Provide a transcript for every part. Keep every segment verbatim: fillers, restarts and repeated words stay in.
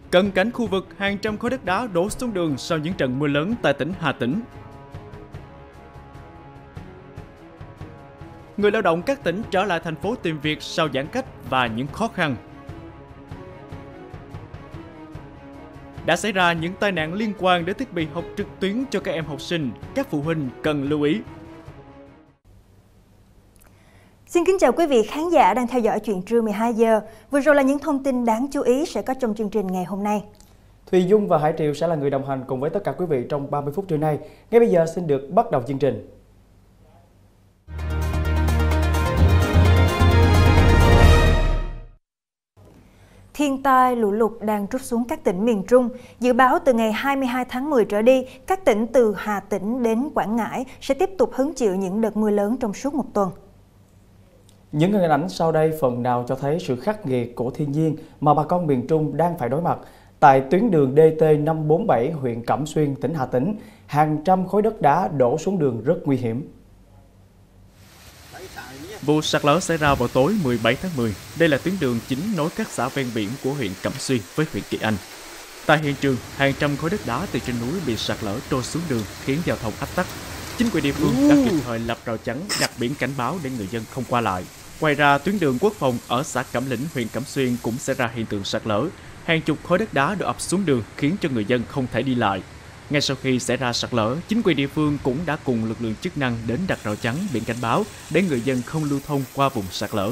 Cận cảnh khu vực hàng trăm khối đất đá đổ xuống đường sau những trận mưa lớn tại tỉnh Hà Tĩnh. Người lao động các tỉnh trở lại thành phố tìm việc sau giãn cách và những khó khăn. Đã xảy ra những tai nạn liên quan đến thiết bị học trực tuyến cho các em học sinh, các phụ huynh cần lưu ý. Xin kính chào quý vị khán giả đang theo dõi chuyện trưa mười hai giờ. Vừa rồi là những thông tin đáng chú ý sẽ có trong chương trình ngày hôm nay. Thùy Dung và Hải Triều sẽ là người đồng hành cùng với tất cả quý vị trong ba mươi phút trưa nay. Ngay bây giờ xin được bắt đầu chương trình. Thiên tai lũ lụt đang trút xuống các tỉnh miền Trung. Dự báo từ ngày hai mươi hai tháng mười trở đi, các tỉnh từ Hà Tĩnh đến Quảng Ngãi sẽ tiếp tục hứng chịu những đợt mưa lớn trong suốt một tuần. Những hình ảnh sau đây phần nào cho thấy sự khắc nghiệt của thiên nhiên mà bà con miền Trung đang phải đối mặt. Tại tuyến đường D T năm bốn bảy huyện Cẩm Xuyên, tỉnh Hà Tĩnh, hàng trăm khối đất đá đổ xuống đường rất nguy hiểm. Vụ sạt lở xảy ra vào tối mười bảy tháng mười. Đây là tuyến đường chính nối các xã ven biển của huyện Cẩm Xuyên với huyện Kỳ Anh. Tại hiện trường, hàng trăm khối đất đá từ trên núi bị sạt lở trôi xuống đường khiến giao thông ách tắc. Chính quyền địa phương đã kịp thời lập rào chắn, đặt biển cảnh báo để người dân không qua lại. Ngoài ra, tuyến đường Quốc Phòng ở xã Cẩm Lĩnh, huyện Cẩm Xuyên cũng xảy ra hiện tượng sạt lở. Hàng chục khối đất đá đổ ập xuống đường khiến cho người dân không thể đi lại. Ngay sau khi xảy ra sạt lở, chính quyền địa phương cũng đã cùng lực lượng chức năng đến đặt rào chắn, biển cảnh báo để người dân không lưu thông qua vùng sạt lở.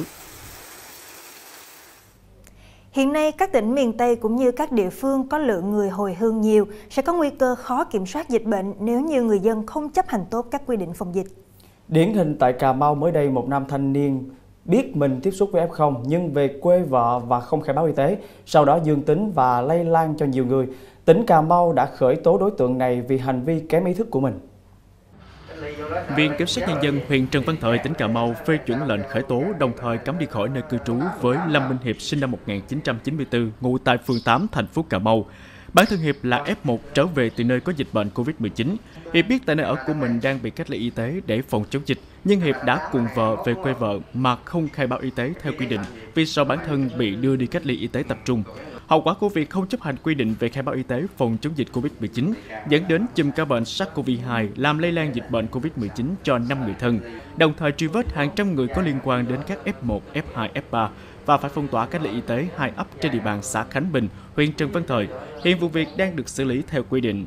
Hiện nay, các tỉnh miền Tây cũng như các địa phương có lượng người hồi hương nhiều sẽ có nguy cơ khó kiểm soát dịch bệnh nếu như người dân không chấp hành tốt các quy định phòng dịch. Điển hình tại Cà Mau mới đây, một nam thanh niên biết mình tiếp xúc với F không nhưng về quê vợ và không khai báo y tế, sau đó dương tính và lây lan cho nhiều người. Tỉnh Cà Mau đã khởi tố đối tượng này vì hành vi kém ý thức của mình. Viện Kiểm sát Nhân dân huyện Trần Văn Thời, tỉnh Cà Mau phê chuẩn lệnh khởi tố đồng thời cấm đi khỏi nơi cư trú với Lâm Minh Hiệp sinh năm một nghìn chín trăm chín mươi tư, ngụ tại phường tám, thành phố Cà Mau. Bản thân Hiệp là F một trở về từ nơi có dịch bệnh Covid mười chín. Hiệp biết tại nơi ở của mình đang bị cách ly y tế để phòng chống dịch, nhưng Hiệp đã cùng vợ về quê vợ mà không khai báo y tế theo quy định vì sợ bản thân bị đưa đi cách ly y tế tập trung. Hậu quả của việc không chấp hành quy định về khai báo y tế phòng chống dịch Covid mười chín dẫn đến chùm ca bệnh SARS-xê o vê hai làm lây lan dịch bệnh Covid mười chín cho năm người thân, đồng thời truy vết hàng trăm người có liên quan đến các F một, F hai, F ba và phải phong tỏa cách ly y tế hai ấp trên địa bàn xã Khánh Bình, huyện Trần Văn Thời. Hiện vụ việc đang được xử lý theo quy định.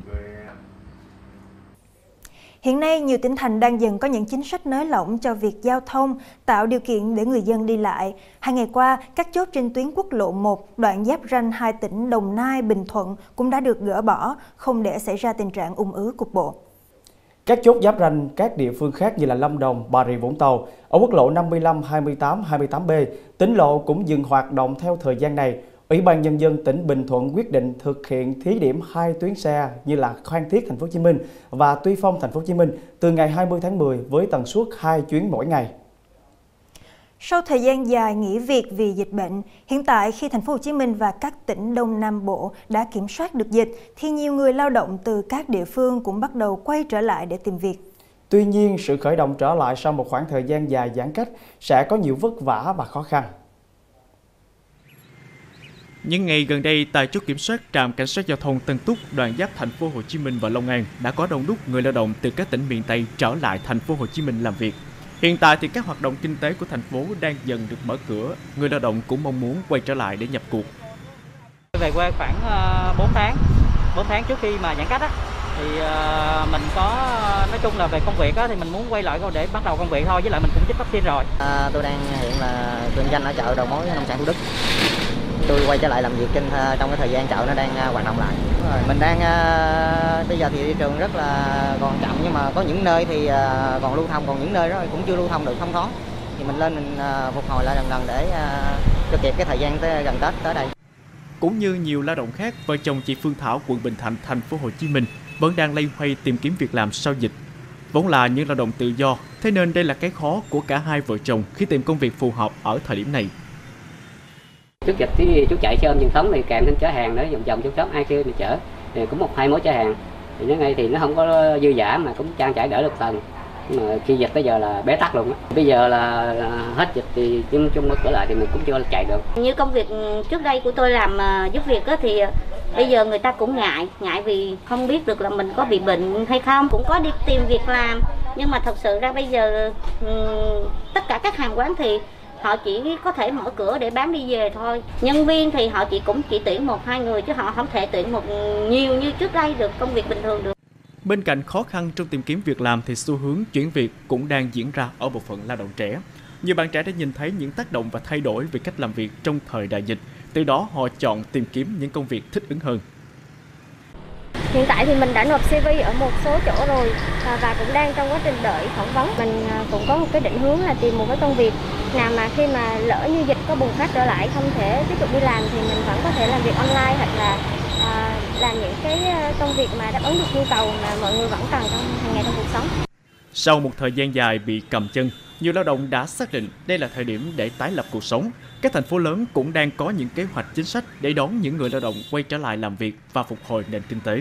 Hiện nay, nhiều tỉnh thành đang dần có những chính sách nới lỏng cho việc giao thông, tạo điều kiện để người dân đi lại. Hai ngày qua, các chốt trên tuyến quốc lộ một, đoạn giáp ranh hai tỉnh Đồng Nai, Bình Thuận cũng đã được gỡ bỏ, không để xảy ra tình trạng ùn ứ cục bộ. Các chốt giáp ranh các địa phương khác như là Lâm Đồng, Bà Rịa Vũng Tàu, ở quốc lộ năm mươi lăm, hai mươi tám, hai mươi tám B, tỉnh lộ cũng dừng hoạt động theo thời gian này. Ủy ban Nhân dân tỉnh Bình Thuận quyết định thực hiện thí điểm hai tuyến xe như là Phan Thiết, thành phố Hồ Chí Minh và Tuy Phong, thành phố Hồ Chí Minh từ ngày hai mươi tháng mười với tần suất hai chuyến mỗi ngày. Sau thời gian dài nghỉ việc vì dịch bệnh, hiện tại khi thành phố Hồ Chí Minh và các tỉnh Đông Nam Bộ đã kiểm soát được dịch thì nhiều người lao động từ các địa phương cũng bắt đầu quay trở lại để tìm việc. Tuy nhiên, sự khởi động trở lại sau một khoảng thời gian dài giãn cách sẽ có nhiều vất vả và khó khăn. Những ngày gần đây, tại chốt kiểm soát trạm cảnh sát giao thông Tân Túc, đoạn giáp thành phố Hồ Chí Minh và Long An đã có đông đúc người lao động từ các tỉnh miền Tây trở lại thành phố Hồ Chí Minh làm việc. Hiện tại thì các hoạt động kinh tế của thành phố đang dần được mở cửa, người lao động cũng mong muốn quay trở lại để nhập cuộc. Về quê khoảng bốn tháng, bốn tháng trước khi mà giãn cách á, thì mình có nói chung là về công việc á, thì mình muốn quay lại để bắt đầu công việc thôi, với lại mình cũng chích vaccine rồi. À, tôi đang hiện là kinh doanh ở chợ đầu mối nông sản Thủ Đức. Tôi quay trở lại làm việc trên trong cái thời gian chợ nó đang hoạt động lại. Mình đang uh, bây giờ thì thị trường rất là còn chậm, nhưng mà có những nơi thì uh, còn lưu thông, còn những nơi đó cũng chưa lưu thông được thông thoáng. Thì mình lên mình uh, phục hồi lại dần dần để uh, cho kịp cái thời gian tới, gần Tết tới đây. Cũng như nhiều lao động khác, vợ chồng chị Phương Thảo, quận Bình Thạnh, thành phố Hồ Chí Minh vẫn đang loay hoay tìm kiếm việc làm sau dịch. Vốn là những lao động tự do, thế nên đây là cái khó của cả hai vợ chồng khi tìm công việc phù hợp ở thời điểm này. Trước dịch thì chú chạy xe ôm truyền thống thì kèm thêm chở hàng nữa, vòng vòng trong shop ai kêu thì chở, thì cũng một hai mối chở hàng. Thì nó ngay thì nó không có dư dả mà cũng trang trải đỡ được tầng. Nhưng mà khi dịch tới giờ là bế tắc luôn á. Bây giờ là hết dịch thì chung chung mở cửa lại thì mình cũng chưa chạy được. Như công việc trước đây của tôi làm giúp việc á, thì Bây giờ người ta cũng ngại, ngại vì không biết được là mình có bị bệnh hay không, cũng có đi tìm việc làm. Nhưng mà thật sự ra bây giờ tất cả các hàng quán thì họ chỉ có thể mở cửa để bán đi về thôi. Nhân viên thì họ chỉ cũng chỉ tuyển một hai người chứ họ không thể tuyển một nhiều như trước đây được, công việc bình thường được. Bên cạnh khó khăn trong tìm kiếm việc làm thì xu hướng chuyển việc cũng đang diễn ra ở bộ phận lao động trẻ. Nhiều bạn trẻ đã nhìn thấy những tác động và thay đổi về cách làm việc trong thời đại dịch. Từ đó họ chọn tìm kiếm những công việc thích ứng hơn. Hiện tại thì mình đã nộp xê vê ở một số chỗ rồi và, và cũng đang trong quá trình đợi phỏng vấn. Mình cũng có một cái định hướng là tìm một cái công việc nào mà khi mà lỡ như dịch có bùng phát trở lại không thể tiếp tục đi làm thì mình vẫn có thể làm việc online hoặc là à, làm những cái công việc mà đáp ứng được nhu cầu mà mọi người vẫn cần trong hàng ngày trong cuộc sống. Sau một thời gian dài bị cầm chân, nhiều lao động đã xác định đây là thời điểm để tái lập cuộc sống. Các thành phố lớn cũng đang có những kế hoạch chính sách để đón những người lao động quay trở lại làm việc và phục hồi nền kinh tế.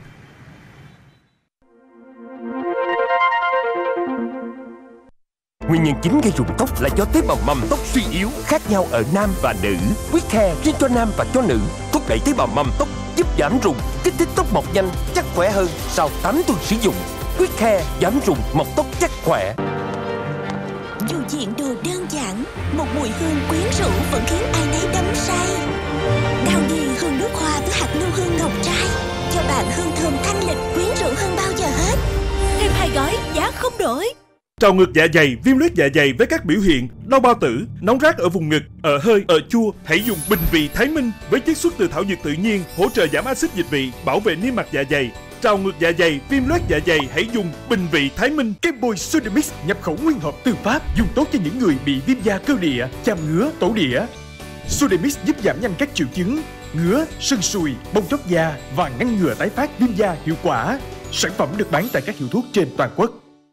Nguyên nhân chính gây rụng tóc là do tế bào mầm tóc suy yếu, khác nhau ở nam và nữ. Quick Hair riêng cho nam và cho nữ, thúc đẩy tế bào mầm tóc, giúp giảm rụng, kích thích tóc mọc nhanh, chắc khỏe hơn sau tám tuần sử dụng. Quick Hair giảm rụng, mọc tóc chắc khỏe. Dù diện đồ đơn giản, một mùi hương quyến rũ vẫn khiến ai nấy đắm say. Đào Điền hương nước hoa với hạt lưu hương ngọc trai, cho bạn hương thơm thanh lịch quyến rũ hơn bao giờ hết. Thêm hai gói, giá không đổi. Trào ngược dạ dày, viêm loét dạ dày với các biểu hiện đau bao tử, nóng rát ở vùng ngực, ở hơi, ở chua, hãy dùng Bình Vị Thái Minh với chiết xuất từ thảo dược tự nhiên, hỗ trợ giảm axit dịch vị, bảo vệ niêm mạc dạ dày. Trào ngược dạ dày, viêm loét dạ dày, hãy dùng Bình Vị Thái Minh. Kem bôi Sudamix nhập khẩu nguyên hộp từ Pháp, dùng tốt cho những người bị viêm da cơ địa, chàm ngứa, tổ địa. Sudamix giúp giảm nhanh các triệu chứng ngứa, sưng sùi, bong tróc da và ngăn ngừa tái phát viêm da hiệu quả. Sản phẩm được bán tại các hiệu thuốc trên toàn quốc.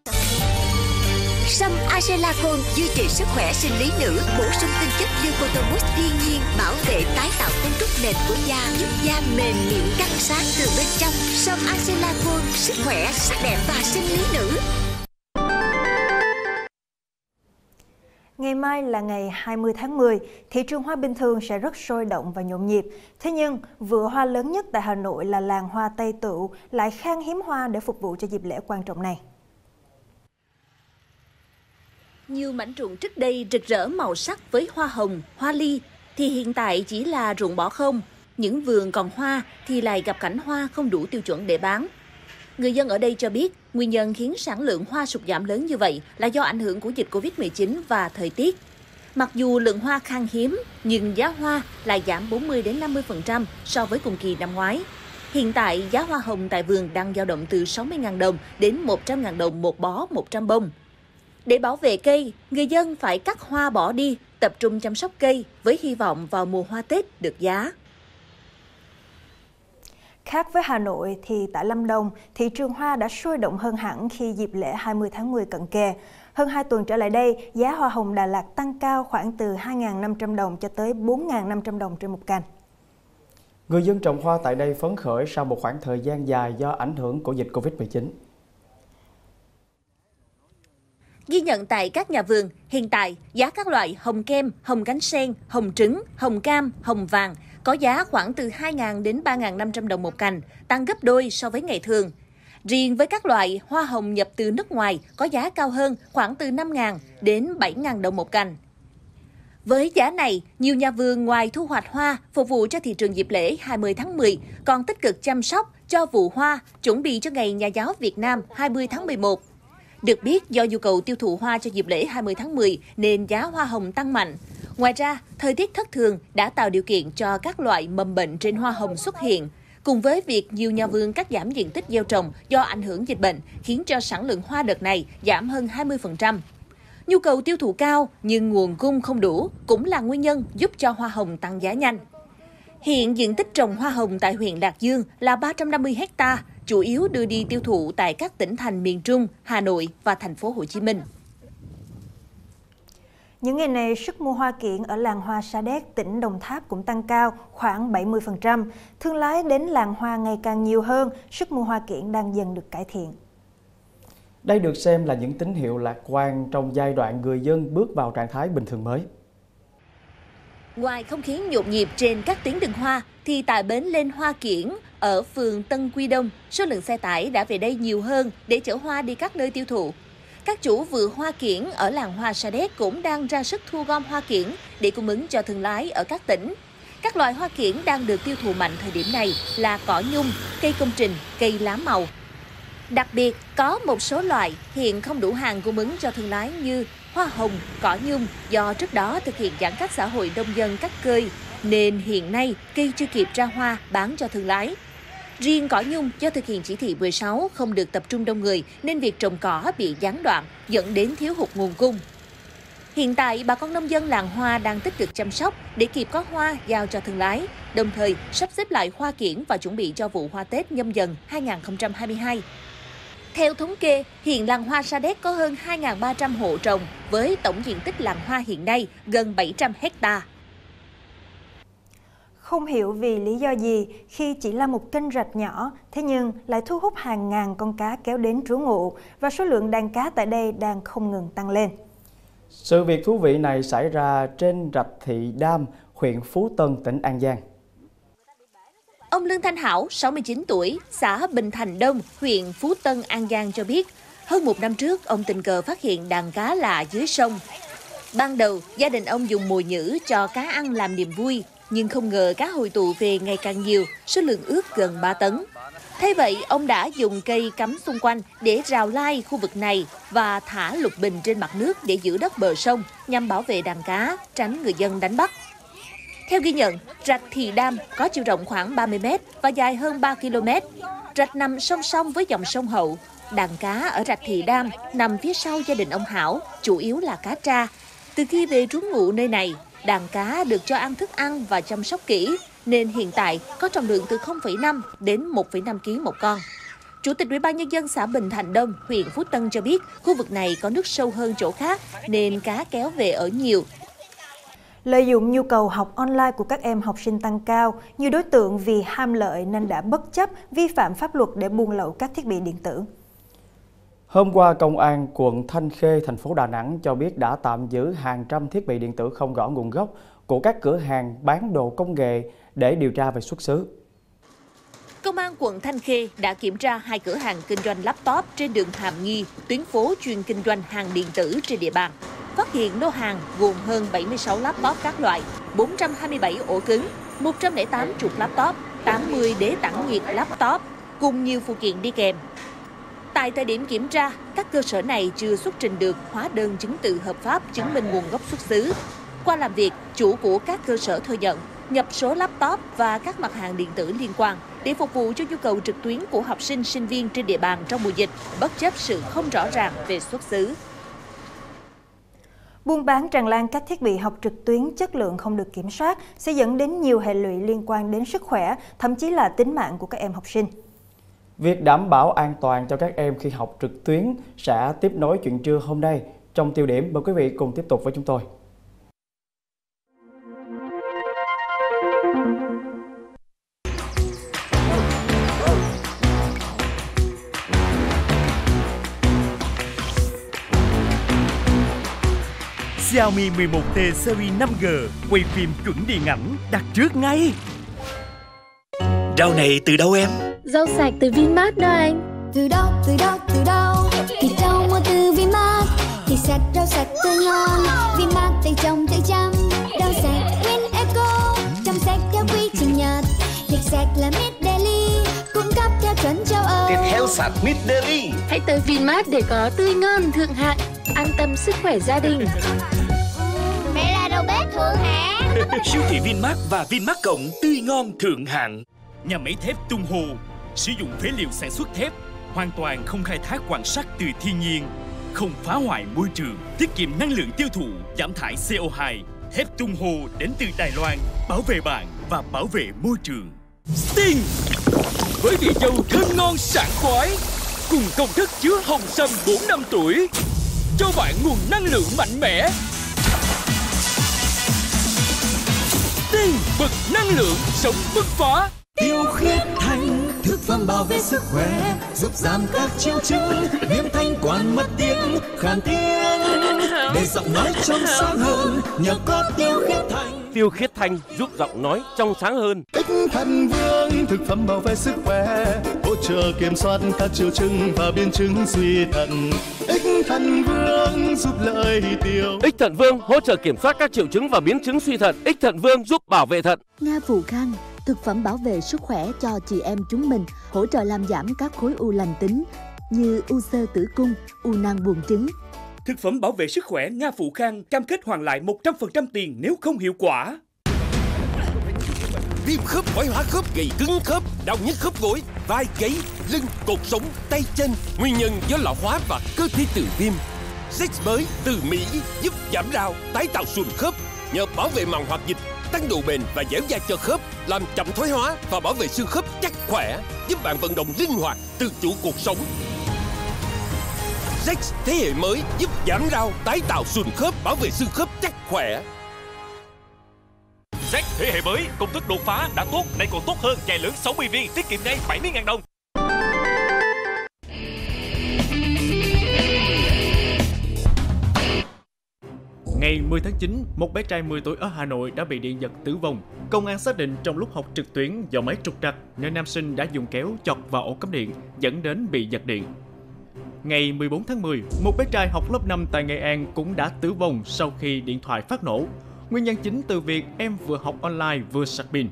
Sâm Acelacol duy trì sức khỏe sinh lý nữ, bổ sung tinh chất Leucotomus thiên nhiên, bảo vệ tái tạo cấu trúc nền của da, giúp da mềm mịn căng sáng từ bên trong. Sâm Acelacol, sức khỏe, sắc đẹp và sinh lý nữ. Ngày mai là ngày hai mươi tháng mười, thị trường hoa bình thường sẽ rất sôi động và nhộn nhịp. Thế nhưng, vựa hoa lớn nhất tại Hà Nội là làng hoa Tây Tựu lại khan hiếm hoa để phục vụ cho dịp lễ quan trọng này. Nhiều mảnh ruộng trước đây rực rỡ màu sắc với hoa hồng, hoa ly thì hiện tại chỉ là ruộng bỏ không. Những vườn còn hoa thì lại gặp cảnh hoa không đủ tiêu chuẩn để bán. Người dân ở đây cho biết nguyên nhân khiến sản lượng hoa sụt giảm lớn như vậy là do ảnh hưởng của dịch Covid mười chín và thời tiết. Mặc dù lượng hoa khan hiếm nhưng giá hoa lại giảm bốn mươi đến năm mươi phần trăm so với cùng kỳ năm ngoái. Hiện tại giá hoa hồng tại vườn đang dao động từ sáu mươi nghìn đồng đến một trăm nghìn đồng một bó một trăm bông. Để bảo vệ cây, người dân phải cắt hoa bỏ đi, tập trung chăm sóc cây với hy vọng vào mùa hoa Tết được giá. Khác với Hà Nội thì tại Lâm Đồng, thị trường hoa đã sôi động hơn hẳn khi dịp lễ hai mươi tháng mười cận kề. Hơn hai tuần trở lại đây, giá hoa hồng Đà Lạt tăng cao khoảng từ hai nghìn năm trăm đồng cho tới bốn nghìn năm trăm đồng trên một cành. Người dân trồng hoa tại đây phấn khởi sau một khoảng thời gian dài do ảnh hưởng của dịch Covid mười chín. Ghi nhận tại các nhà vườn, hiện tại giá các loại hồng kem, hồng cánh sen, hồng trứng, hồng cam, hồng vàng có giá khoảng từ hai nghìn đến ba nghìn năm trăm đồng một cành, tăng gấp đôi so với ngày thường. Riêng với các loại hoa hồng nhập từ nước ngoài có giá cao hơn khoảng từ năm nghìn đến bảy nghìn đồng một cành. Với giá này, nhiều nhà vườn ngoài thu hoạch hoa phục vụ cho thị trường dịp lễ hai mươi tháng mười còn tích cực chăm sóc cho vụ hoa chuẩn bị cho Ngày Nhà giáo Việt Nam hai mươi tháng mười một. Được biết, do nhu cầu tiêu thụ hoa cho dịp lễ hai mươi tháng mười nên giá hoa hồng tăng mạnh. Ngoài ra, thời tiết thất thường đã tạo điều kiện cho các loại mầm bệnh trên hoa hồng xuất hiện. Cùng với việc nhiều nhà vườn cắt giảm diện tích gieo trồng do ảnh hưởng dịch bệnh, khiến cho sản lượng hoa đợt này giảm hơn hai mươi phần trăm. Nhu cầu tiêu thụ cao nhưng nguồn cung không đủ cũng là nguyên nhân giúp cho hoa hồng tăng giá nhanh. Hiện diện tích trồng hoa hồng tại huyện Lạc Dương là ba trăm năm mươi héc ta, chủ yếu đưa đi tiêu thụ tại các tỉnh thành miền Trung, Hà Nội và thành phố Hồ Chí Minh. Những ngày này, sức mua hoa kiểng ở làng hoa Sa Đéc, tỉnh Đồng Tháp cũng tăng cao khoảng bảy mươi phần trăm. Thương lái đến làng hoa ngày càng nhiều hơn, sức mua hoa kiểng đang dần được cải thiện. Đây được xem là những tín hiệu lạc quan trong giai đoạn người dân bước vào trạng thái bình thường mới. Ngoài không khí nhộn nhịp trên các tuyến đường hoa, thì tại bến Lên Hoa Kiển ở phường Tân Quy Đông, số lượng xe tải đã về đây nhiều hơn để chở hoa đi các nơi tiêu thụ. Các chủ vựa hoa kiển ở làng hoa Sa Đéc cũng đang ra sức thu gom hoa kiển để cung ứng cho thương lái ở các tỉnh. Các loại hoa kiển đang được tiêu thụ mạnh thời điểm này là cỏ nhung, cây công trình, cây lá màu. Đặc biệt, có một số loại hiện không đủ hàng cung ứng cho thương lái như hoa hồng, cỏ nhung do trước đó thực hiện giãn cách xã hội nông dân cắt cơi, nên hiện nay cây chưa kịp ra hoa bán cho thương lái. Riêng cỏ nhung do thực hiện chỉ thị mười sáu không được tập trung đông người nên việc trồng cỏ bị gián đoạn dẫn đến thiếu hụt nguồn cung. Hiện tại, bà con nông dân làng hoa đang tích cực chăm sóc để kịp có hoa giao cho thương lái, đồng thời sắp xếp lại hoa kiển và chuẩn bị cho vụ hoa Tết Nhâm Dần hai không hai hai. Theo thống kê, hiện làng hoa Sa Đéc có hơn hai nghìn ba trăm hộ trồng với tổng diện tích làng hoa hiện nay gần bảy trăm hectare. Không hiểu vì lý do gì khi chỉ là một kênh rạch nhỏ, thế nhưng lại thu hút hàng ngàn con cá kéo đến trú ngụ và số lượng đàn cá tại đây đang không ngừng tăng lên. Sự việc thú vị này xảy ra trên rạch Thị Đam, huyện Phú Tân, tỉnh An Giang. Ông Lương Thanh Hảo, sáu mươi chín tuổi, xã Bình Thành Đông, huyện Phú Tân, An Giang cho biết, hơn một năm trước ông tình cờ phát hiện đàn cá lạ dưới sông. Ban đầu, gia đình ông dùng mồi nhử cho cá ăn làm niềm vui, nhưng không ngờ cá hội tụ về ngày càng nhiều, số lượng ước gần ba tấn. Thế vậy, ông đã dùng cây cắm xung quanh để rào lai khu vực này và thả lục bình trên mặt nước để giữ đất bờ sông nhằm bảo vệ đàn cá, tránh người dân đánh bắt. Theo ghi nhận, rạch Thị Đam có chiều rộng khoảng ba mươi mét và dài hơn ba ki lô mét. Rạch nằm song song với dòng sông Hậu. Đàn cá ở rạch Thị Đam nằm phía sau gia đình ông Hảo, chủ yếu là cá tra. Từ khi về trú ngụ nơi này, đàn cá được cho ăn thức ăn và chăm sóc kỹ, nên hiện tại có trọng lượng từ không phẩy năm đến một phẩy năm ki lô gam một con. Chủ tịch Ủy ban Nhân dân xã Bình Thành Đông, huyện Phú Tân cho biết khu vực này có nước sâu hơn chỗ khác nên cá kéo về ở nhiều. Lợi dụng nhu cầu học online của các em học sinh tăng cao, nhiều đối tượng vì ham lợi nên đã bất chấp vi phạm pháp luật để buôn lậu các thiết bị điện tử. Hôm qua, Công an quận Thanh Khê, thành phố Đà Nẵng cho biết đã tạm giữ hàng trăm thiết bị điện tử không rõ nguồn gốc của các cửa hàng bán đồ công nghệ để điều tra về xuất xứ. Công an quận Thanh Khê đã kiểm tra hai cửa hàng kinh doanh laptop trên đường Hàm Nghi, tuyến phố chuyên kinh doanh hàng điện tử trên địa bàn. Phát hiện lô hàng gồm hơn bảy mươi sáu laptop các loại, bốn trăm hai mươi bảy ổ cứng, một trăm lẻ tám trục laptop, tám mươi đế tản nhiệt laptop, cùng nhiều phụ kiện đi kèm. Tại thời điểm kiểm tra, các cơ sở này chưa xuất trình được hóa đơn chứng từ hợp pháp chứng minh nguồn gốc xuất xứ. Qua làm việc, chủ của các cơ sở thừa nhận nhập số laptop và các mặt hàng điện tử liên quan để phục vụ cho nhu cầu trực tuyến của học sinh, sinh viên trên địa bàn trong mùa dịch, bất chấp sự không rõ ràng về xuất xứ. Buôn bán tràn lan các thiết bị học trực tuyến chất lượng không được kiểm soát sẽ dẫn đến nhiều hệ lụy liên quan đến sức khỏe, thậm chí là tính mạng của các em học sinh. Việc đảm bảo an toàn cho các em khi học trực tuyến sẽ tiếp nối chuyện trưa hôm nay. Trong tiêu điểm, mời quý vị cùng tiếp tục với chúng tôi. Xiaomi mười một T series năm G quay phim chuẩn điện ảnh, đặt trước ngay. Rau này từ đâu em? Rau sạch từ Vinmart đó anh. Từ đâu, từ đâu, từ đâu? Thì rau mua từ Vinmart. Thì sạch, rau sạch tươi ngon. Vinmart tay trồng tay chăm. Rau sạch Win Eco, trồng sạch theo quy trình Nhật. Thịt sạch là Mid Daily, cung cấp theo chuẩn châu Âu. Thịt heo sạch Mid Daily. Hãy tới Vinmart để có tươi ngon thượng hạng, an tâm sức khỏe gia đình. Mẹ là đầu bếp thượng hạng. Siêu thị Vinmart và Vinmart Cộng tươi ngon thượng hạng. Nhà máy thép Tung Hồ sử dụng phế liệu sản xuất thép, hoàn toàn không khai thác quặng sắt từ thiên nhiên, không phá hoại môi trường, tiết kiệm năng lượng tiêu thụ, giảm thải xê o hai. Thép Tung Hồ đến từ Đài Loan, bảo vệ bạn và bảo vệ môi trường. Sting với vị dâu thơm ngon sảng khoái, cùng công thức chứa hồng sâm bốn năm tuổi, cho bạn nguồn năng lượng mạnh mẽ. Sting bật năng lượng sống bứt phá. Tiêu khiết thanh, thực phẩm bảo vệ sức khỏe, giúp giảm các triệu chứng viêm thanh quản mất tiếng, khàn tiếng, để giọng nói trong sáng hơn nhờ có tiêu khiết thanh. tiêu khiết thanh giúp giọng nói trong sáng hơn. Ích Thần Vương thực phẩm bảo vệ sức khỏe, hỗ trợ kiểm soát các triệu chứng và biến chứng suy thận. Ích Thần Vương giúp lợi tiêu. Ích Thận Vương hỗ trợ kiểm soát các triệu chứng và biến chứng suy thận. Ích Thận Vương giúp bảo vệ thận. Nga Phù Khang, thực phẩm bảo vệ sức khỏe cho chị em chúng mình, hỗ trợ làm giảm các khối u lành tính như u xơ tử cung, u nang buồng trứng. Thực phẩm bảo vệ sức khỏe Nga Phụ Khang cam kết hoàn lại một trăm phần trăm tiền nếu không hiệu quả. Viêm khớp, thoái hóa khớp, gầy cứng khớp, đau nhức khớp gối, vai gáy, lưng, cột sống, tay chân, nguyên nhân do lão hóa và cơ thể tự viêm. Zex mới từ Mỹ giúp giảm đau, tái tạo sụn khớp, nhờ bảo vệ màng hoạt dịch, tăng độ bền và dẻo dai cho khớp, làm chậm thoái hóa và bảo vệ xương khớp chắc khỏe, giúp bạn vận động linh hoạt, tự chủ cuộc sống. Zex thế hệ mới giúp giảm đau, tái tạo sụn khớp, bảo vệ xương khớp chắc khỏe. Zex thế hệ mới, công thức đột phá đã tốt, nay còn tốt hơn, chai lớn sáu mươi viên, tiết kiệm ngay bảy mươi nghìn đồng. Ngày mười tháng chín, một bé trai mười tuổi ở Hà Nội đã bị điện giật tử vong. Công an xác định trong lúc học trực tuyến do máy trục trặc nên nam sinh đã dùng kéo chọc vào ổ cắm điện, dẫn đến bị giật điện. Ngày mười bốn tháng mười, một bé trai học lớp năm tại Nghệ An cũng đã tử vong sau khi điện thoại phát nổ. Nguyên nhân chính từ việc em vừa học online vừa sạc pin.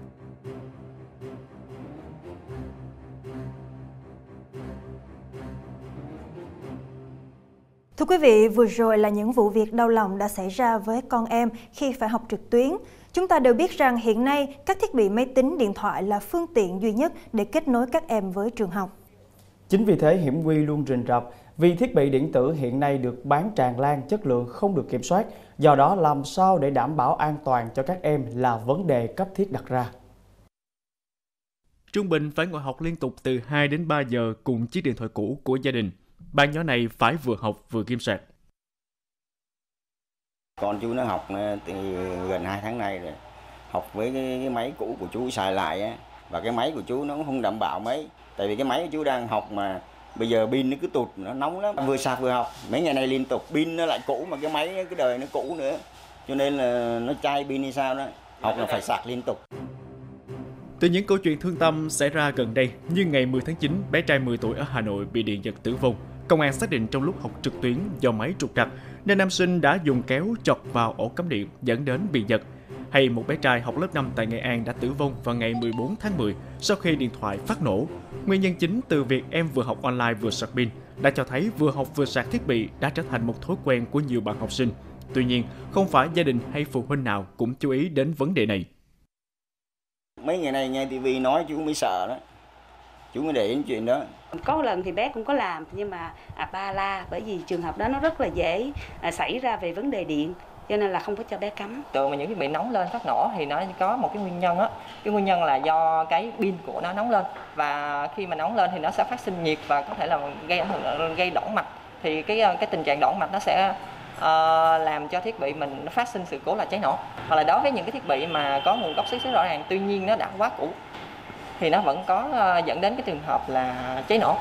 Thưa quý vị, vừa rồi là những vụ việc đau lòng đã xảy ra với con em khi phải học trực tuyến. Chúng ta đều biết rằng hiện nay các thiết bị máy tính, điện thoại là phương tiện duy nhất để kết nối các em với trường học. Chính vì thế hiểm nguy luôn rình rập, vì thiết bị điện tử hiện nay được bán tràn lan, chất lượng không được kiểm soát. Do đó làm sao để đảm bảo an toàn cho các em là vấn đề cấp thiết đặt ra. Trung bình phải ngồi học liên tục từ hai đến ba giờ cùng chiếc điện thoại cũ của gia đình. Bạn nhỏ này phải vừa học vừa kiểm sạc. Con chú nó học từ gần hai tháng nay rồi. Học với cái, cái máy cũ của chú xài lại á. Và cái máy của chú nó cũng không đảm bảo mấy. Tại vì cái máy của chú đang học mà bây giờ pin nó cứ tụt, nó nóng lắm. Vừa sạc vừa học, mấy ngày này liên tục pin nó lại cũ mà cái máy cái đời nó cũ nữa. Cho nên là nó chai pin hay sao đó. Học là phải sạc liên tục. Từ những câu chuyện thương tâm xảy ra gần đây, như ngày mười tháng chín, bé trai mười tuổi ở Hà Nội bị điện giật tử vong. Công an xác định trong lúc học trực tuyến do máy trục trặc nên nam sinh đã dùng kéo chọc vào ổ cắm điện dẫn đến bị giật. Hay một bé trai học lớp năm tại Nghệ An đã tử vong vào ngày mười bốn tháng mười sau khi điện thoại phát nổ. Nguyên nhân chính từ việc em vừa học online vừa sạc pin đã cho thấy vừa học vừa sạc thiết bị đã trở thành một thói quen của nhiều bạn học sinh. Tuy nhiên, không phải gia đình hay phụ huynh nào cũng chú ý đến vấn đề này. Mấy ngày này nghe tivi nói chú mới sợ đó. Chú mới để ý chuyện đó. Có lần thì bé cũng có làm nhưng mà à, ba la bởi vì trường hợp đó nó rất là dễ à, xảy ra về vấn đề điện. Cho nên là không có cho bé cắm. Từ mà những thiết bị nóng lên phát nổ thì nó có một cái nguyên nhân á. Cái nguyên nhân là do cái pin của nó nóng lên. Và khi mà nóng lên thì nó sẽ phát sinh nhiệt và có thể là gây ảnh hưởng, gây đỏng mạch. Thì cái cái tình trạng đỏng mạch nó sẽ uh, làm cho thiết bị mình nó phát sinh sự cố là cháy nổ. Hoặc là đối với những cái thiết bị mà có nguồn gốc xuất xứ rõ ràng, tuy nhiên nó đã quá cũ thì nó vẫn có uh, dẫn đến cái trường hợp là cháy nổ.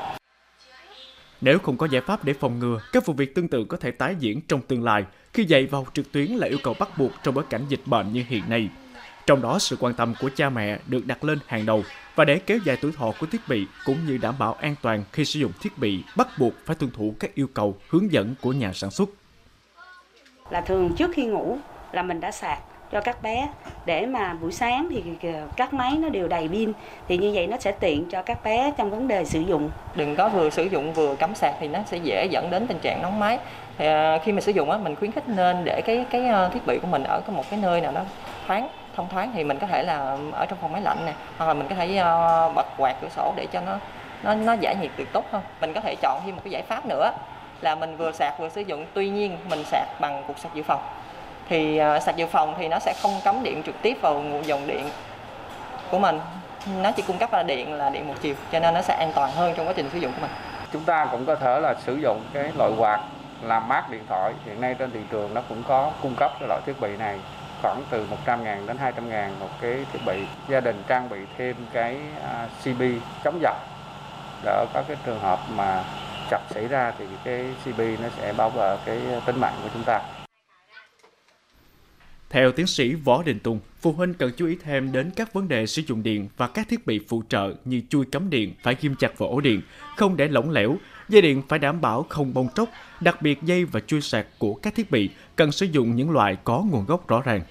Nếu không có giải pháp để phòng ngừa, các vụ việc tương tự có thể tái diễn trong tương lai khi dạy và học trực tuyến là yêu cầu bắt buộc trong bối cảnh dịch bệnh như hiện nay. Trong đó, sự quan tâm của cha mẹ được đặt lên hàng đầu và để kéo dài tuổi thọ của thiết bị cũng như đảm bảo an toàn khi sử dụng thiết bị, bắt buộc phải tuân thủ các yêu cầu, hướng dẫn của nhà sản xuất. Là thường trước khi ngủ là mình đã sạc cho các bé để mà buổi sáng thì các máy nó đều đầy pin, thì như vậy nó sẽ tiện cho các bé trong vấn đề sử dụng. Đừng có vừa sử dụng vừa cắm sạc thì nó sẽ dễ dẫn đến tình trạng nóng máy. Thì, uh, khi mà sử dụng á, mình khuyến khích nên để cái cái uh, thiết bị của mình ở một cái nơi nào nó thoáng, thông thoáng, thì mình có thể là ở trong phòng máy lạnh này, hoặc là mình có thể uh, bật quạt cửa sổ để cho nó nó nó giải nhiệt được tốt hơn. Mình có thể chọn thêm một cái giải pháp nữa là mình vừa sạc vừa sử dụng, tuy nhiên mình sạc bằng cục sạc dự phòng. Thì uh, sạc dự phòng thì nó sẽ không cắm điện trực tiếp vào nguồn dòng điện của mình, nó chỉ cung cấp là điện là điện một chiều, cho nên nó sẽ an toàn hơn trong quá trình sử dụng của mình. Chúng ta cũng có thể là sử dụng cái loại quạt làm mát điện thoại. Hiện nay trên thị trường nó cũng có cung cấp cái loại thiết bị này, khoảng từ một trăm ngàn đến hai trăm ngàn một cái thiết bị. Gia đình trang bị thêm cái uh, xê pê chống giật để có cái trường hợp mà chập xảy ra thì cái xê pê nó sẽ bảo vệ cái tính mạng của chúng ta. Theo tiến sĩ Võ Đình Tùng, phụ huynh cần chú ý thêm đến các vấn đề sử dụng điện và các thiết bị phụ trợ như chui cắm điện phải ghim chặt vào ổ điện, không để lỏng lẻo. Dây điện phải đảm bảo không bong tróc, đặc biệt dây và chui sạc của các thiết bị cần sử dụng những loại có nguồn gốc rõ ràng.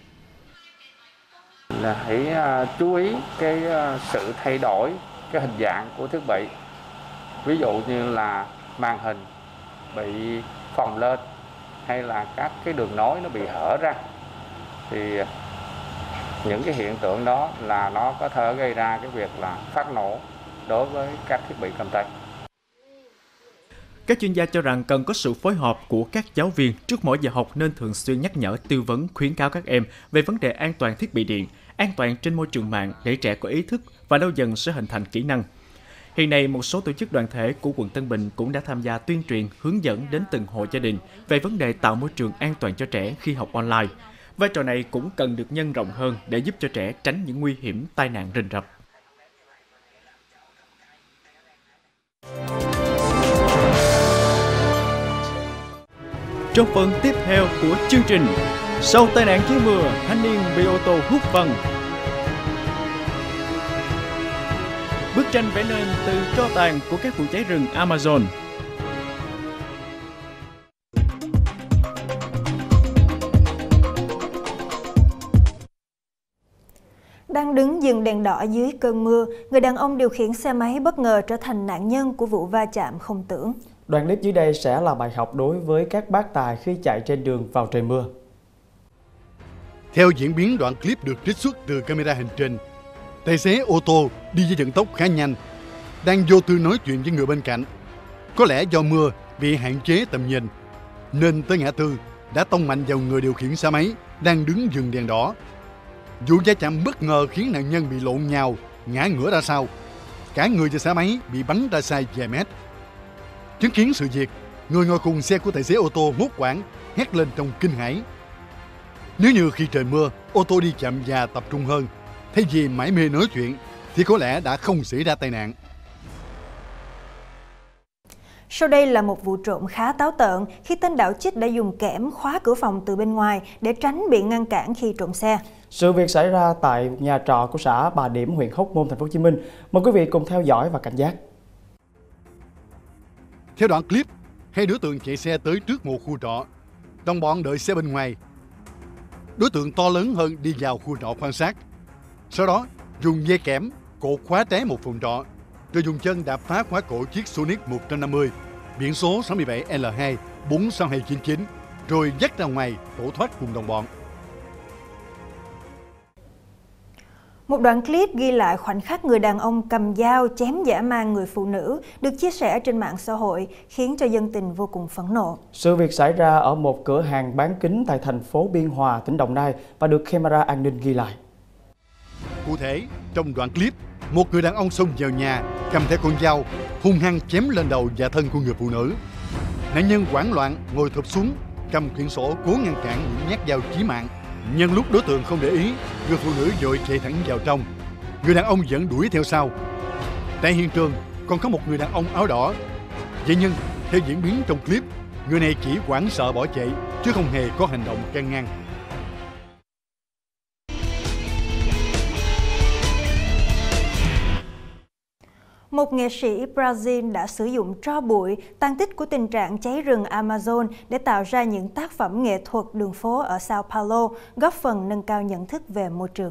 Là hãy uh, chú ý cái uh, sự thay đổi cái hình dạng của thiết bị. Ví dụ như là màn hình bị phồng lên hay là các cái đường nối nó bị hở ra, thì những cái hiện tượng đó là nó có thể gây ra cái việc là phát nổ đối với các thiết bị cầm tay. Các chuyên gia cho rằng cần có sự phối hợp của các giáo viên trước mỗi giờ học nên thường xuyên nhắc nhở, tư vấn, khuyến cáo các em về vấn đề an toàn thiết bị điện, an toàn trên môi trường mạng để trẻ có ý thức và lâu dần sẽ hình thành kỹ năng. Hiện nay, một số tổ chức đoàn thể của quận Tân Bình cũng đã tham gia tuyên truyền, hướng dẫn đến từng hộ gia đình về vấn đề tạo môi trường an toàn cho trẻ khi học online. Vai trò này cũng cần được nhân rộng hơn để giúp cho trẻ tránh những nguy hiểm tai nạn rình rập. Trong phần tiếp theo của chương trình, sau tai nạn dưới mưa, thanh niên bị ô tô hút văng. Bức tranh vẽ nên từ tro tàn của các vụ cháy rừng Amazon. Đang đứng dừng đèn đỏ dưới cơn mưa, người đàn ông điều khiển xe máy bất ngờ trở thành nạn nhân của vụ va chạm không tưởng. Đoạn clip dưới đây sẽ là bài học đối với các bác tài khi chạy trên đường vào trời mưa. Theo diễn biến đoạn clip được trích xuất từ camera hành trình, tài xế ô tô đi với vận tốc khá nhanh, đang vô tư nói chuyện với người bên cạnh. Có lẽ do mưa bị hạn chế tầm nhìn, nên tới ngã tư đã tông mạnh vào người điều khiển xe máy đang đứng dừng đèn đỏ. Vụ va chạm bất ngờ khiến nạn nhân bị lộn nhào, ngã ngửa ra sau. Cả người và xe máy bị bắn ra xa vài mét. Chứng kiến sự việc, người ngồi cùng xe của tài xế ô tô hốt hoảng, hét lên trong kinh hãi. Nếu như khi trời mưa, ô tô đi chậm và tập trung hơn, thay vì mải mê nói chuyện, thì có lẽ đã không xảy ra tai nạn. Sau đây là một vụ trộm khá táo tợn khi tên đạo chích đã dùng kẽm khóa cửa phòng từ bên ngoài để tránh bị ngăn cản khi trộm xe. Sự việc xảy ra tại nhà trọ của xã Bà Điểm, huyện Hóc Môn, thành phố Hồ Chí Minh. Mời quý vị cùng theo dõi và cảnh giác. Theo đoạn clip, hai đối tượng chạy xe tới trước một khu trọ, đồng bọn đợi xe bên ngoài. Đối tượng to lớn hơn đi vào khu trọ quan sát. Sau đó, dùng dây kẽm cột khóa trái một phòng trọ, rồi dùng chân đạp phá khóa cổ chiếc Sonic một trăm năm mươi, biển số sáu bảy L hai bốn sáu hai chín chín, rồi dắt ra ngoài tẩu thoát cùng đồng bọn. Một đoạn clip ghi lại khoảnh khắc người đàn ông cầm dao chém dã man người phụ nữ được chia sẻ trên mạng xã hội khiến cho dân tình vô cùng phẫn nộ. Sự việc xảy ra ở một cửa hàng bán kính tại thành phố Biên Hòa, tỉnh Đồng Nai và được camera an ninh ghi lại. Cụ thể, trong đoạn clip, một người đàn ông xông vào nhà cầm theo con dao hung hăng chém lên đầu và thân của người phụ nữ. Nạn nhân hoảng loạn ngồi thụp xuống, cầm quyển sổ cố ngăn cản những nhát dao chí mạng. Nhân lúc đối tượng không để ý, người phụ nữ vội chạy thẳng vào trong. Người đàn ông vẫn đuổi theo sau. Tại hiện trường còn có một người đàn ông áo đỏ. Vậy nhưng theo diễn biến trong clip, người này chỉ hoảng sợ bỏ chạy chứ không hề có hành động can ngăn. Một nghệ sĩ Brazil đã sử dụng tro bụi, tàn tích của tình trạng cháy rừng Amazon để tạo ra những tác phẩm nghệ thuật đường phố ở Sao Paulo, góp phần nâng cao nhận thức về môi trường.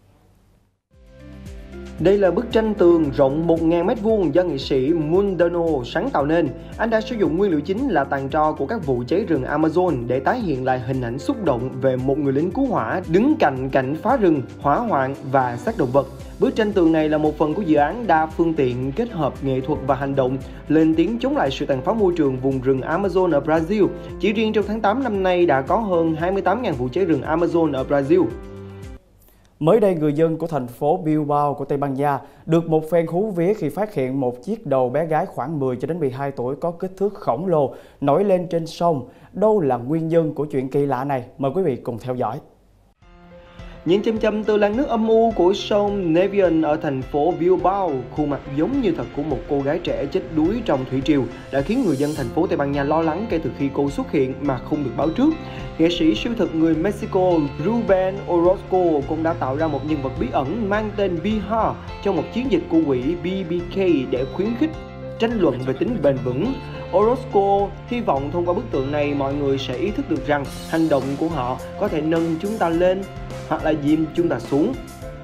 Đây là bức tranh tường rộng một nghìn mét vuông do nghệ sĩ Mundano sáng tạo nên. Anh đã sử dụng nguyên liệu chính là tàn tro của các vụ cháy rừng Amazon để tái hiện lại hình ảnh xúc động về một người lính cứu hỏa đứng cạnh cảnh phá rừng, hỏa hoạn và xác động vật. Bức tranh tường này là một phần của dự án đa phương tiện kết hợp nghệ thuật và hành động lên tiếng chống lại sự tàn phá môi trường vùng rừng Amazon ở Brazil. Chỉ riêng trong tháng tám năm nay đã có hơn hai mươi tám nghìn vụ cháy rừng Amazon ở Brazil. Mới đây, người dân của thành phố Bilbao của Tây Ban Nha được một phen hú vía khi phát hiện một chiếc đầu bé gái khoảng mười cho đến mười hai tuổi có kích thước khổng lồ nổi lên trên sông. Đâu là nguyên nhân của chuyện kỳ lạ này? Mời quý vị cùng theo dõi. Những châm châm từ làn nước âm u của sông Nevian ở thành phố Bilbao, khuôn mặt giống như thật của một cô gái trẻ chết đuối trong thủy triều, đã khiến người dân thành phố Tây Ban Nha lo lắng kể từ khi cô xuất hiện mà không được báo trước. Nghệ sĩ siêu thực người Mexico Rubén Orozco cũng đã tạo ra một nhân vật bí ẩn mang tên Biha trong một chiến dịch của quỹ B B K để khuyến khích tranh luận về tính bền vững. Orozco hy vọng thông qua bức tượng này mọi người sẽ ý thức được rằng hành động của họ có thể nâng chúng ta lên hoặc là dìm chúng ta xuống.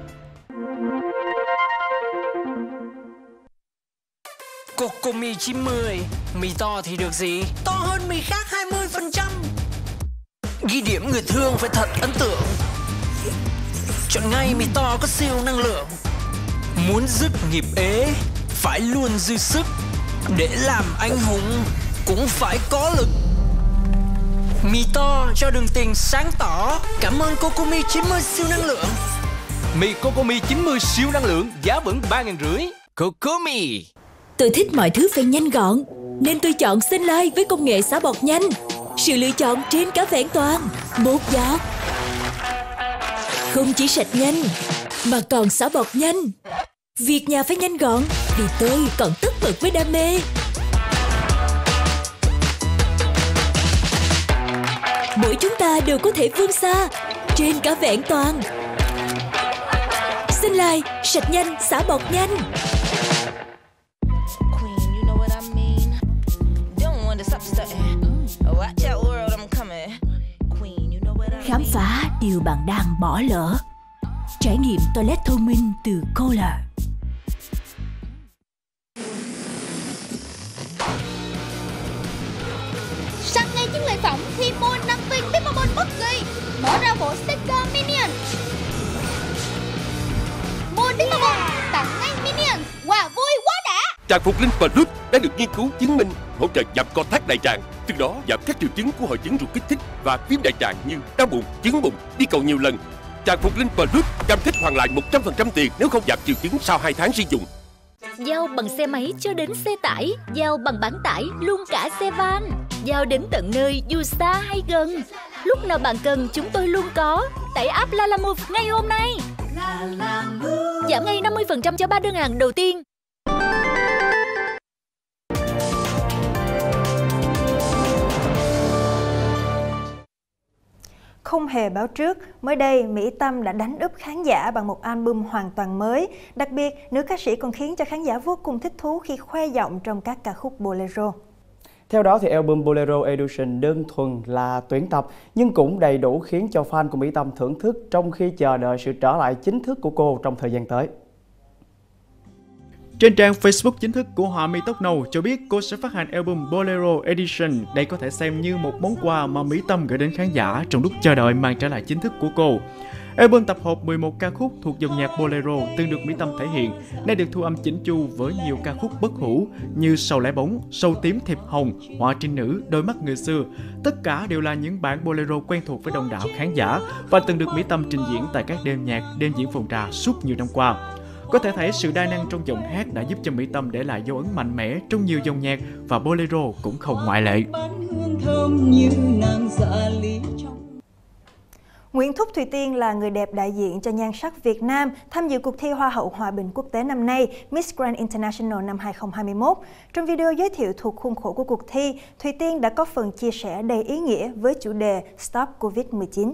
Cocomi chín mươi, mì to thì được gì? To hơn mì khác hai mươi phần trăm. Ghi điểm người thương phải thật ấn tượng. Chọn ngay mì to có siêu năng lượng. Muốn dứt nghiệp ế, phải luôn dư sức. Để làm anh hùng, cũng phải có lực. Mì to cho đường tình sáng tỏ. Cảm ơn Cocomi chín mươi siêu năng lượng. Mì Cocomi chín mươi siêu năng lượng, giá vẫn ba ngàn rưỡi. Cocomi. Tôi thích mọi thứ phải nhanh gọn, nên tôi chọn Sunlight với công nghệ xả bọt nhanh. Sự lựa chọn trên cả vẹn toàn. Một giọt. Không chỉ sạch nhanh, mà còn xả bọt nhanh. Việc nhà phải nhanh gọn, vì tôi còn tất bật với đam mê. Mỗi chúng ta đều có thể vươn xa, trên cả vẹn toàn. Sunlight, sạch nhanh, xả bọt nhanh. Khám phá điều bạn đang bỏ lỡ. Trải nghiệm toilet thông minh từ Kohler. Săn ngay những lợi phẩm khi mua năm viên Peppermint bất kỳ. Mở ra bộ sticker Minion. Mua Peppermint tặng ngay Minion. Wow, vui quá đã. Trang phục Linh Plus đã được nghiên cứu chứng minh hỗ trợ giảm co thắt đại tràng, từ đó giảm các triệu chứng của hội chứng ruột kích thích và viêm đại tràng như đau bụng, chứng bụng, đi cầu nhiều lần. Trang phục Linh Plus cam kết hoàn lại một trăm phần trăm tiền nếu không giảm triệu chứng sau hai tháng sử dụng. Giao bằng xe máy cho đến xe tải, giao bằng bán tải luôn cả xe van. Giao đến tận nơi dù xa hay gần. Lúc nào bạn cần chúng tôi luôn có. Tải app Lalamove ngay hôm nay. Giảm ngay năm mươi phần trăm cho ba đơn hàng đầu tiên. Không hề báo trước, mới đây Mỹ Tâm đã đánh úp khán giả bằng một album hoàn toàn mới. Đặc biệt, nữ ca sĩ còn khiến cho khán giả vô cùng thích thú khi khoe giọng trong các ca khúc Bolero. Theo đó, thì album Bolero Edition đơn thuần là tuyển tập nhưng cũng đầy đủ khiến cho fan của Mỹ Tâm thưởng thức trong khi chờ đợi sự trở lại chính thức của cô trong thời gian tới. Trên trang Facebook chính thức của họa mi tóc nâu cho biết cô sẽ phát hành album Bolero Edition. Đây có thể xem như một món quà mà Mỹ Tâm gửi đến khán giả trong lúc chờ đợi màn trở lại chính thức của cô. Album tập hợp mười một ca khúc thuộc dòng nhạc Bolero từng được Mỹ Tâm thể hiện, nay được thu âm chỉnh chu với nhiều ca khúc bất hủ như Sầu Lá Bóng, Sâu Tím Thiệp Hồng, Họa Trinh Nữ, Đôi Mắt Người Xưa. Tất cả đều là những bản Bolero quen thuộc với đông đảo khán giả và từng được Mỹ Tâm trình diễn tại các đêm nhạc, đêm diễn phòng trà suốt nhiều năm qua. Có thể thấy sự đa năng trong giọng hát đã giúp cho Mỹ Tâm để lại dấu ấn mạnh mẽ trong nhiều dòng nhạc và Bolero cũng không ngoại lệ. Nguyễn Thúc Thùy Tiên là người đẹp đại diện cho nhan sắc Việt Nam tham dự cuộc thi Hoa hậu Hòa bình quốc tế năm nay Miss Grand International năm hai không hai mốt. Trong video giới thiệu thuộc khuôn khổ của cuộc thi, Thùy Tiên đã có phần chia sẻ đầy ý nghĩa với chủ đề Stop Covid mười chín.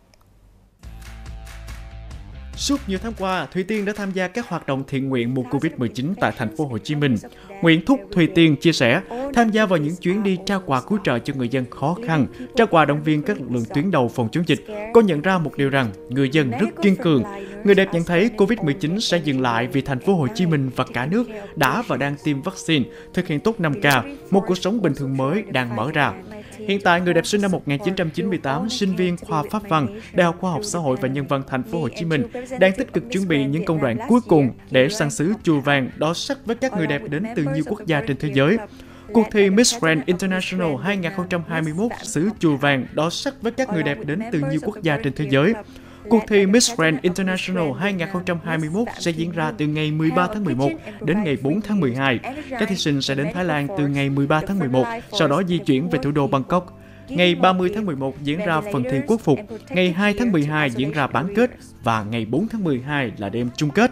Suốt nhiều tháng qua, Thùy Tiên đã tham gia các hoạt động thiện nguyện mùa Covid mười chín tại thành phố Hồ Chí Minh. Nguyễn Thúc Thùy Tiên chia sẻ, tham gia vào những chuyến đi trao quà cứu trợ cho người dân khó khăn, trao quà động viên các lực lượng tuyến đầu phòng chống dịch. Cô nhận ra một điều rằng, người dân rất kiên cường. Người đẹp nhận thấy Covid mười chín sẽ dừng lại vì thành phố Hồ Chí Minh và cả nước đã và đang tiêm vaccine, thực hiện tốt năm K, một cuộc sống bình thường mới đang mở ra. Hiện tại, người đẹp sinh năm một nghìn chín trăm chín mươi tám, sinh viên khoa Pháp văn, Đại học Khoa học Xã hội và Nhân văn thành phố Hồ Chí Minh, đang tích cực chuẩn bị những công đoạn cuối cùng để sang xứ chùa vàng đỏ sắc với các người đẹp đến từ nhiều quốc gia trên thế giới. Cuộc thi Miss Grand International hai không hai mốt xứ chùa vàng đỏ sắc với các người đẹp đến từ nhiều quốc gia trên thế giới. Cuộc thi Miss Grand International hai không hai mốt sẽ diễn ra từ ngày mười ba tháng mười một đến ngày bốn tháng mười hai. Các thí sinh sẽ đến Thái Lan từ ngày mười ba tháng mười một, sau đó di chuyển về thủ đô Bangkok. Ngày ba mươi tháng mười một diễn ra phần thi quốc phục, ngày hai tháng mười hai diễn ra bán kết và ngày bốn tháng mười hai là đêm chung kết.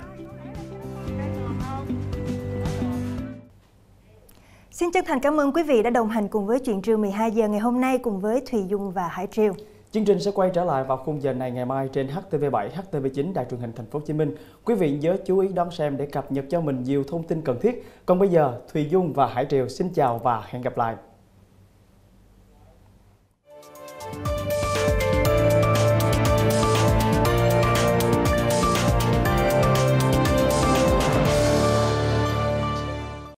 Xin chân thành cảm ơn quý vị đã đồng hành cùng với Chuyện trưa mười hai giờ ngày hôm nay cùng với Thùy Dung và Hải Triều. Chương trình sẽ quay trở lại vào khung giờ này ngày mai trên H T V bảy, H T V chín Đài truyền hình Thành phố Hồ Chí Minh. Quý vị nhớ chú ý đón xem để cập nhật cho mình nhiều thông tin cần thiết. Còn bây giờ, Thùy Dung và Hải Triều xin chào và hẹn gặp lại.